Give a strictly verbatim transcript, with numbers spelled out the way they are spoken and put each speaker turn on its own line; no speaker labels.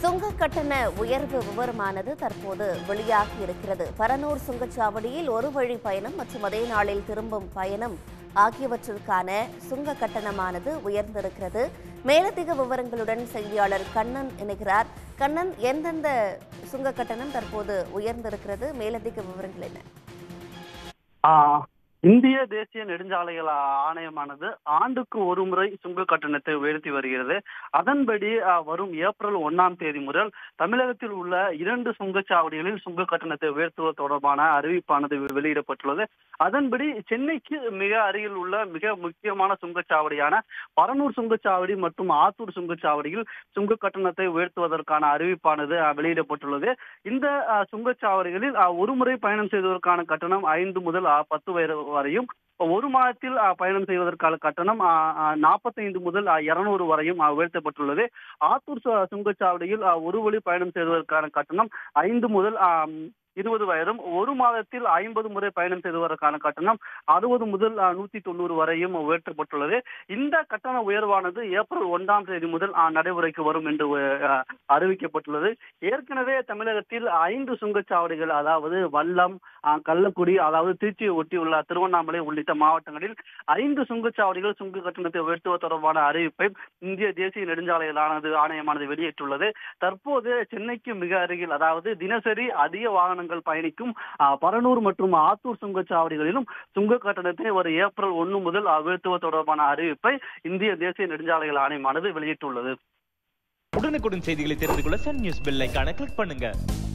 சுங்க கட்டண உயர்வு விவரமானது தற்போது வெளியாகி இருக்கிறது. பரனூர் சுங்கச்சாவடியில் ஒரு வழி பயணம் மற்றும் அதே நாளில் திரும்பும் பயணம் ஆகியவற்றிற்கான சுங்க கட்டணமானது உயர்ந்திருக்கிறது. மேலதிக விவரங்களுடன் செய்தியாளர் கண்ணன் இணைகிறார். கண்ணன், எந்தெந்த சுங்க கட்டணம் தற்போது உயர்ந்திருக்கிறது? மேலதிக விவரங்கள் என்ன?
இந்திய தேசிய நெடுஞ்சாலைகள் ஆணையமானது ஆண்டுக்கு ஒரு முறை சுங்க கட்டணத்தை உயர்த்தி வருகிறது. அதன்படி வரும் ஏப்ரல் ஒன்னாம் தேதி முதல் தமிழகத்தில் உள்ள இரண்டு சுங்கச்சாவடிகளில் சுங்க கட்டணத்தை உயர்த்துவது தொடர்பான அறிவிப்பானது வெளியிடப்பட்டுள்ளது. அதன்படி சென்னைக்கு மிக அருகில் உள்ள மிக முக்கியமான சுங்கச்சாவடியான பரனூர் சுங்கச்சாவடி மற்றும் ஆத்தூர் சுங்கச்சாவடியில் சுங்க கட்டணத்தை உயர்த்துவதற்கான அறிவிப்பானது வெளியிடப்பட்டுள்ளது. இந்த சுங்கச்சாவடிகளில் ஒரு முறை பயணம் செய்வதற்கான கட்டணம் ஐந்து முதல் பத்து வரையும், ஒரு மாதத்தில் பயணம் செய்வதற்கான கட்டணம் நாற்பத்தி ஐந்து முதல் இருநூறு வரையும் உயர்த்தப்பட்டுள்ளது. ஆத்தூர் சுங்கச்சாவடியில் ஒரு வழி பயணம் செய்வதற்கான கட்டணம் ஐந்து முதல் இருபது வரையும், ஒரு மாதத்தில் ஐம்பது முறை பயணம் செய்வதற்கான கட்டணம் அறுபது முதல் நூத்தி தொண்ணூறு வரையும் உயர்த்தப்பட்டுள்ளது. இந்த கட்டண உயர்வானது ஏப்ரல் ஒன்றாம் தேதி முதல் நடைமுறைக்கு வரும் என்று அறிவிக்கப்பட்டுள்ளது. ஏற்கனவே தமிழகத்தில் ஐந்து சுங்கச்சாவடிகள், அதாவது வல்லம், கள்ளக்குடி, அதாவது திருச்சியை ஒட்டியுள்ள திருவண்ணாமலை உள்ளிட்ட மாவட்டங்களில் ஐந்து சுங்கச்சாவடிகள் சுங்க கட்டணத்தை உயர்த்துவது தொடர்பான அறிவிப்பை இந்திய தேசிய நெடுஞ்சாலைகளானது ஆணையமானது வெளியிட்டுள்ளது. தற்போது சென்னைக்கு மிக அருகில், அதாவது தினசரி அதிக வாகனங்கள் பயணிக்கும் பரனூர் மற்றும் ஆத்தூர் சுங்கச்சாவடிகளிலும் சுங்க கட்டணத்தை ஒரு ஏப்ரல் ஒன்று முதல் உயர்த்துவது தொடர்பான அறிவிப்பை இந்திய தேசிய நெடுஞ்சாலைகள் ஆணையமானது வெளியிட்டுள்ளது.
உடனுக்குடன் செய்திகளை தெரிந்து கொள்ள சன் நியூஸ் பெல் ஐகானை கிளிக் பண்ணுங்க.